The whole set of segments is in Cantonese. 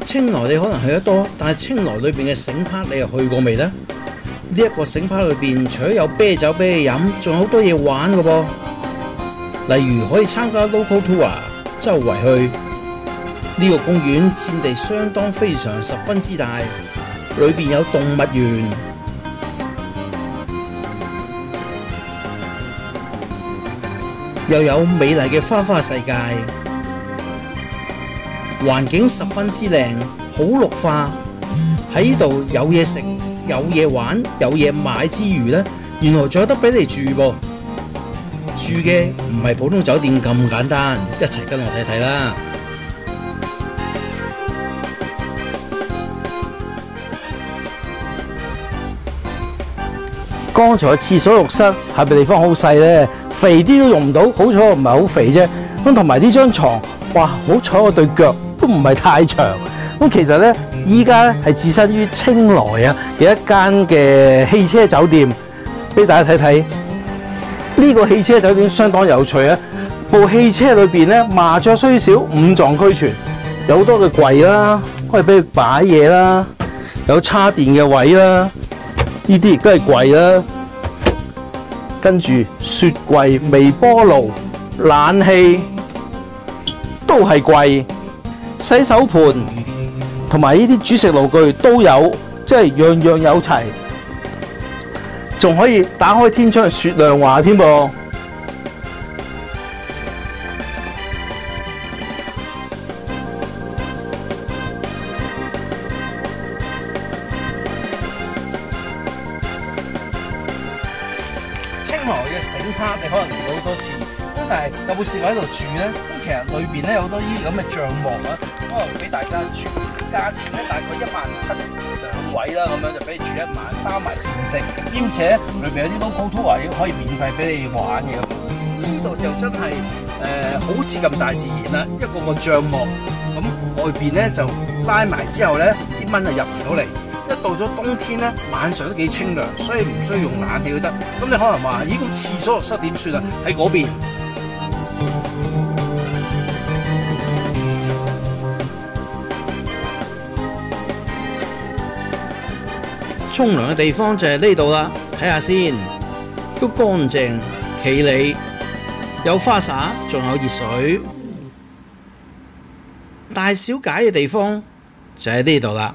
青來你可能去得多，但係青來裏邊嘅繩拍你又去過未呢？呢一個繩拍裏邊除咗有啤酒俾你飲，仲有好多嘢玩嘅噃。例如可以參加 local tour， 周圍去。呢個公園佔地相當非常十分之大，裏邊有動物園，又有美麗嘅花花世界，環境十分之靚，好綠化。喺呢度有嘢食，有嘢玩，有嘢買之餘呢，原來仲有得俾你住噃。住嘅唔係普通酒店咁簡單，一齊跟我睇睇啦。 剛才廁所浴室係咪地方好細呢？肥啲都用唔到，好彩我唔係好肥啫。咁同埋呢張床，哇！好彩我對腳都唔係太長。咁其實呢，依家咧係置身於青來啊嘅一間嘅汽車酒店，俾大家睇睇。呢個汽車酒店相當有趣啊！部汽車裏邊咧麻雀雖小，五臟俱全，有好多嘅櫃啦，可以俾佢擺嘢啦，有叉電嘅位啦。呢啲亦都係櫃啦，跟住雪櫃、微波爐、冷氣都係櫃，洗手盤同埋呢啲煮食爐具都有，即係樣樣有齊，仲可以打開天窗去雪亮華添噃。青來嘅繩卡你可能嚟到好多次，咁但係有冇試過喺度住咧？咁其實裏邊咧有好多呢啲咁嘅帳幕啊，可能俾大家住，價錢咧大概17000兩位啦，咁樣就俾你住一晚，包埋膳食，兼且裏邊有啲 local tour 可以免費俾你玩嘅。呢度就真係好似咁大自然啦，一個個帳幕，咁外邊咧就拉埋之後咧，啲蚊就入唔到嚟。一到咗冬天咧，晚上都幾清涼，所以唔需要用冷氣都得。咁你可能話：咦，咁廁所浴室點算啊？喺嗰邊。 沖涼嘅地方就係呢度啦，睇下先，都乾淨企理，有花灑，仲有熱水。大小解嘅地方就喺呢度啦。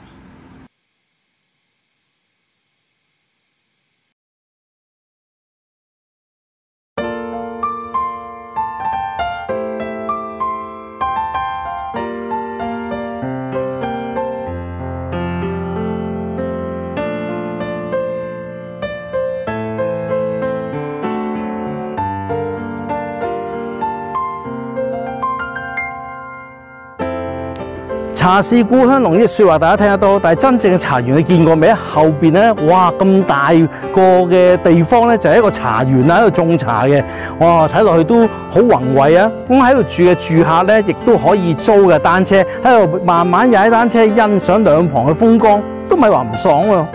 茶是故鄉濃呢句説話大家聽得多，但係真正嘅茶園你見過未？後邊咧，哇咁大個嘅地方咧，就係一個茶園啊，喺度種茶嘅。哇，睇落去都好宏偉啊！咁喺度住嘅住客咧，亦都可以租嘅單車喺度慢慢踩單車，欣賞兩旁嘅風光，都唔係話唔爽喎。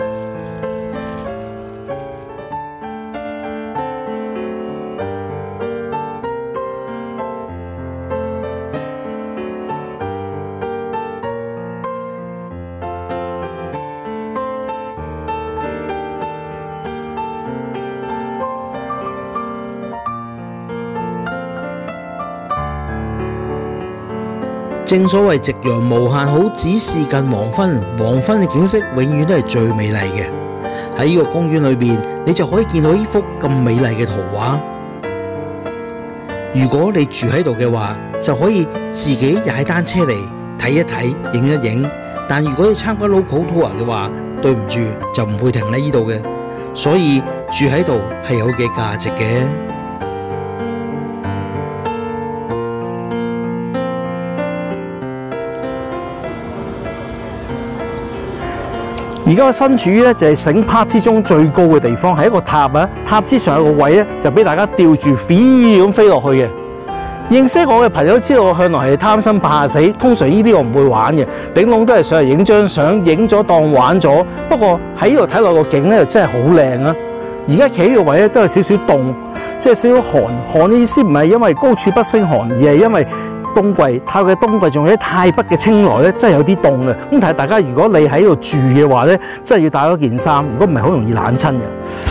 正所謂夕陽無限好，只是近黃昏。黃昏嘅景色永遠都係最美麗嘅。喺呢個公園裏邊，你就可以見到呢幅咁美麗嘅圖畫。如果你住喺度嘅話，就可以自己踩單車嚟睇一睇、影一影。但如果你參加 local tour 嘅話，對唔住就唔會停喺呢度嘅。所以住喺度係有嘅價值嘅。 而家身處於咧就係繩拍之中最高嘅地方，係一個塔啊！塔之上有個位咧，就俾大家吊住飛咁飛落去嘅。認識我嘅朋友知道我向來係貪生怕死，通常呢啲我唔會玩嘅，頂籠都係上嚟影張相，影咗當玩咗。不過喺呢度睇落個景咧，又真係好靚啊！而家企呢個位咧都有少少凍，即係少少寒。寒嘅意思唔係因為高處不勝寒，而係因為冬季，泰國嘅冬季仲有啲泰北嘅清萊咧，真係有啲凍嘅。咁但係大家如果你喺度住嘅話咧，真係要帶多件衫，如果唔係好容易冷親嘅。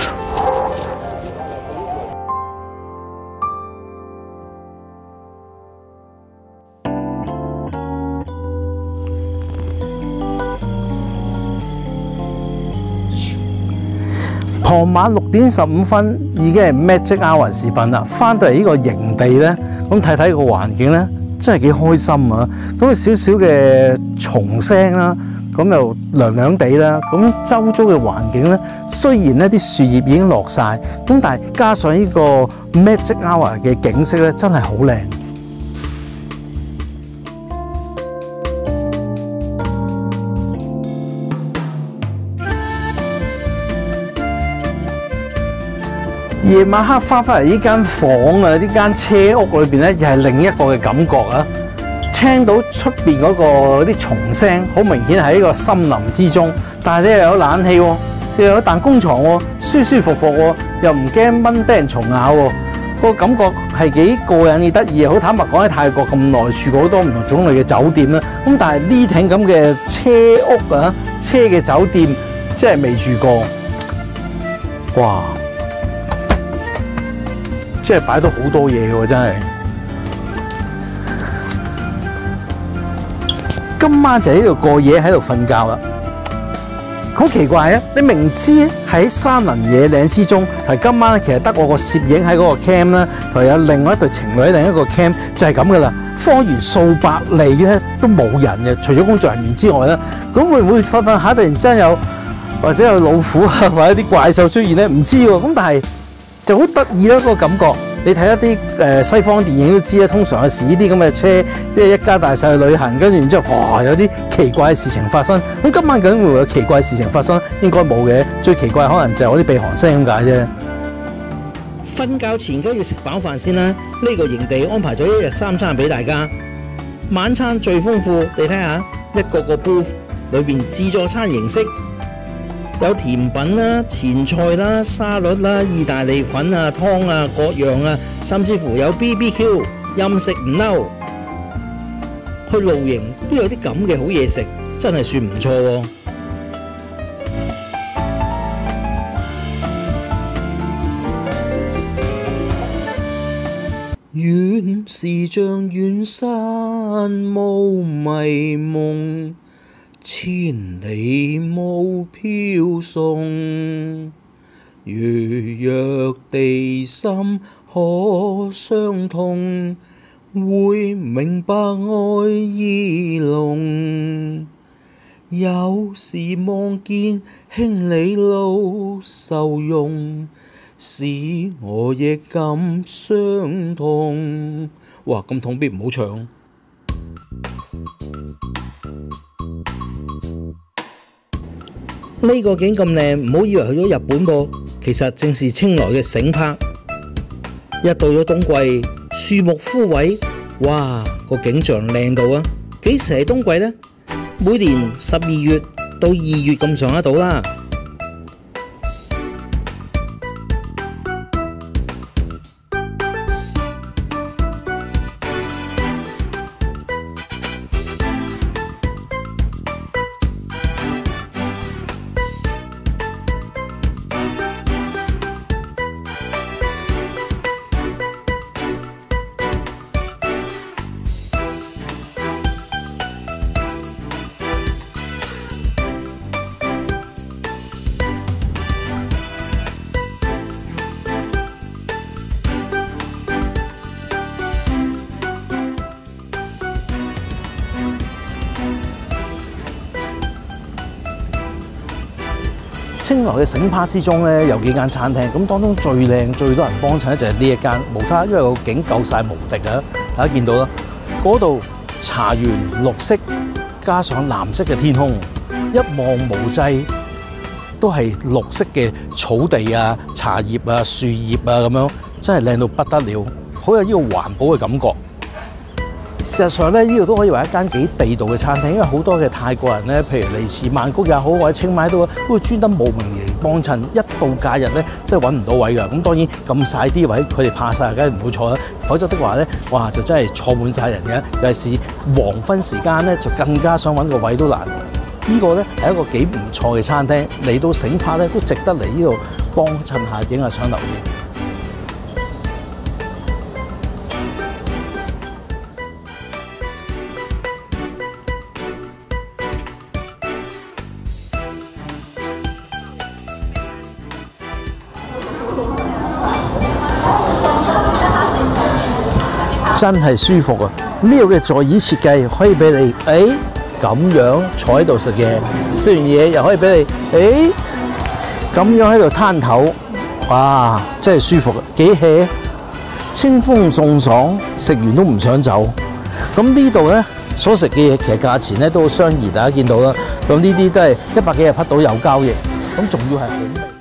傍晚6點15分已經係 Magic Hour 時分啦，翻到嚟呢個營地咧，咁睇睇個環境咧，真係幾開心啊！咁有少少嘅蟲聲啦，咁又涼涼地啦，咁周遭嘅環境咧，雖然咧啲樹葉已經落晒，咁但係加上呢個 Magic Hour 嘅景色咧，真係好靚。夜晚黑翻返嚟呢間房啊，呢間車屋裏邊咧，又係另一個嘅感覺啊！聽到出邊嗰個啲蟲聲，好明顯喺呢個森林之中，但係你又有冷氣喎，又有彈弓床喎，舒舒服服喎，又唔驚蚊叮蟲咬喎，個感覺係幾過癮嘅得意啊！好坦白講，喺泰國咁耐，住過好多唔同種類嘅酒店啦，咁但係呢挺咁嘅車屋啊，車嘅酒店真係未住過，哇！即係擺到好多嘢喎，真係。今晚就喺度過夜，喺度瞓覺啦。好奇怪啊！你明知喺山林野嶺之中，係今晚其實得我個攝影喺嗰個 cam 啦，同埋有另外一對情侶喺另一個 cam，就係咁噶啦。方圓數百里咧都冇人嘅，除咗工作人員之外啦。咁會唔會瞓瞓下突然之間有或者有老虎啊，或者啲怪獸出現咧？唔知喎。咁但係就好得意啦，嗰個感覺。你睇一啲西方電影都知啦，通常有時呢啲咁嘅車，即係一家大細去旅行，跟住然之後，哇，有啲奇怪嘅事情發生。咁今晚究竟會唔會有奇怪嘅事情發生？應該冇嘅，最奇怪可能就係我啲鼻鼾聲咁解啫。 瞓覺前梗要食飽飯先啦。呢個營地安排咗1日3餐俾大家，晚餐最豐富。你睇下一個個 booth 裏邊自助餐形式。有甜品啦、前菜啦、沙律啦、意大利粉啊、湯啊、各樣啊，甚至乎有 BBQ， 任食唔嬲。去露營都有啲咁嘅好嘢食，真係算唔錯喎。原是像遠山霧迷夢，千里霧飄送，如若地心可相通，會明白愛意濃。有時望見兄你路受用，使我亦感傷痛。哇！咁痛邊唔好唱。呢個景咁靚，唔好以為去咗日本噃，其實正是清萊嘅醒柏。一到咗冬季，樹木枯萎，哇，個景象靚到啊！幾時係冬季呢？每年12月到2月咁上下到啦。 清萊嘅醒柏之中咧，有幾間餐廳，咁當中最靚、最多人幫襯咧就係呢一間，無他，因為個景夠晒無敵啊！大家見到啦，嗰度茶園綠色，加上藍色嘅天空，一望無際都係綠色嘅草地啊、茶葉啊、樹葉啊咁樣，真係靚到不得了，好有呢個環保嘅感覺。 事實上咧，呢度都可以話一間幾地道嘅餐廳，因為好多嘅泰國人咧，譬如嚟自曼谷也好，或者清邁都會專登慕名嚟幫襯。一到假日咧，真係揾唔到位㗎。咁當然咁晒啲位，佢哋怕晒，梗係唔會坐啦。否則的話咧，哇就真係坐滿晒人嘅。尤其是黃昏時間咧，就更加想揾個位都難。呢個咧係一個幾唔錯嘅餐廳，嚟到醒帕咧都值得嚟呢度幫襯下、影下相留念。真係舒服啊！呢度嘅座椅設計可以俾你，咁樣坐喺度食嘢，食完嘢又可以俾你，咁樣喺度攤頭，哇！真係舒服啊，幾 hea，清風送爽，食完都唔想走。咁呢度咧所食嘅嘢其實價錢咧都好相宜，大家見到啦。咁呢啲都係100幾日匹到有交易，咁仲要係好味。